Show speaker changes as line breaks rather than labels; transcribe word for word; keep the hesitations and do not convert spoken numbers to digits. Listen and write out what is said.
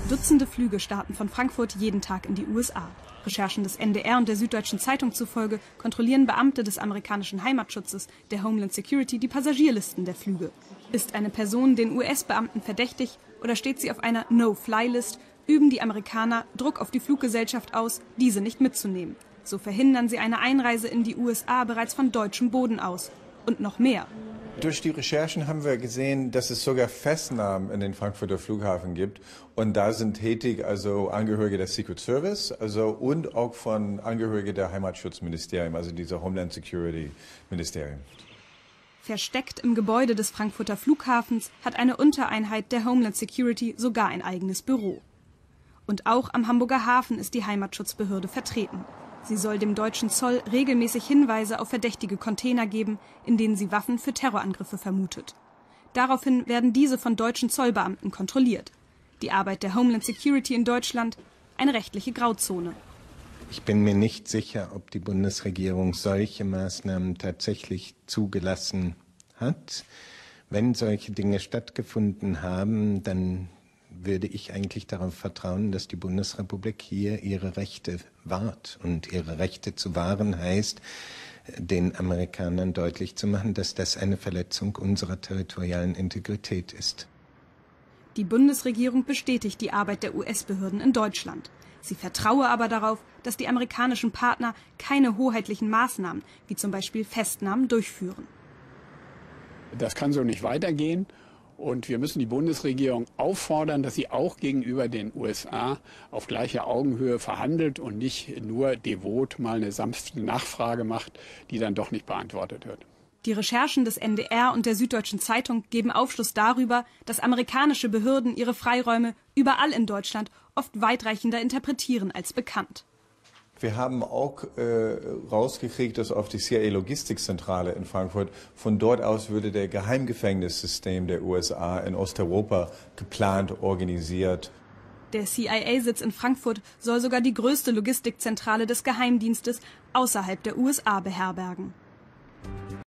Dutzende Flüge starten von Frankfurt jeden Tag in die U S A. Recherchen des N D R und der Süddeutschen Zeitung zufolge kontrollieren Beamte des amerikanischen Heimatschutzes, der Homeland Security, die Passagierlisten der Flüge. Ist eine Person den U S-Beamten verdächtig oder steht sie auf einer No-Fly-List, üben die Amerikaner Druck auf die Fluggesellschaft aus, diese nicht mitzunehmen. So verhindern sie eine Einreise in die U S A bereits von deutschem Boden aus. Und noch mehr.
Durch die Recherchen haben wir gesehen, dass es sogar Festnahmen in den Frankfurter Flughafen gibt. Und da sind tätig also Angehörige des Secret Service also und auch von Angehörigen der Heimatschutzministerium, also dieser Homeland Security Ministerium.
Versteckt im Gebäude des Frankfurter Flughafens hat eine Untereinheit der Homeland Security sogar ein eigenes Büro. Und auch am Hamburger Hafen ist die Heimatschutzbehörde vertreten. Sie soll dem deutschen Zoll regelmäßig Hinweise auf verdächtige Container geben, in denen sie Waffen für Terrorangriffe vermutet. Daraufhin werden diese von deutschen Zollbeamten kontrolliert. Die Arbeit der Homeland Security in Deutschland, eine rechtliche Grauzone.
Ich bin mir nicht sicher, ob die Bundesregierung solche Maßnahmen tatsächlich zugelassen hat. Wenn solche Dinge stattgefunden haben, dann würde ich eigentlich darauf vertrauen, dass die Bundesrepublik hier ihre Rechte wahrt. Und ihre Rechte zu wahren heißt, den Amerikanern deutlich zu machen, dass das eine Verletzung unserer territorialen Integrität ist.
Die Bundesregierung bestätigt die Arbeit der U S-Behörden in Deutschland. Sie vertraue aber darauf, dass die amerikanischen Partner keine hoheitlichen Maßnahmen, wie zum Beispiel Festnahmen, durchführen.
Das kann so nicht weitergehen. Und wir müssen die Bundesregierung auffordern, dass sie auch gegenüber den U S A auf gleicher Augenhöhe verhandelt und nicht nur devot mal eine sanfte Nachfrage macht, die dann doch nicht beantwortet wird.
Die Recherchen des N D R und der Süddeutschen Zeitung geben Aufschluss darüber, dass amerikanische Behörden ihre Freiräume überall in Deutschland oft weitreichender interpretieren als bekannt.
Wir haben auch äh, rausgekriegt, dass auf die C I A-Logistikzentrale in Frankfurt, von dort aus würde der Geheimgefängnissystem der U S A in Osteuropa geplant, organisiert.
Der C I A-Sitz in Frankfurt soll sogar die größte Logistikzentrale des Geheimdienstes außerhalb der U S A beherbergen.